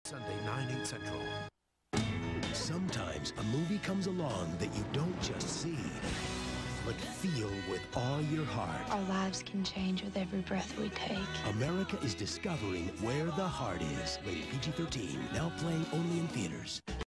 Sunday, 9/8 Central. Sometimes a movie comes along that you don't just see, but feel with all your heart. Our lives can change with every breath we take. America is discovering where the heart is. Rated PG-13, now playing only in theaters.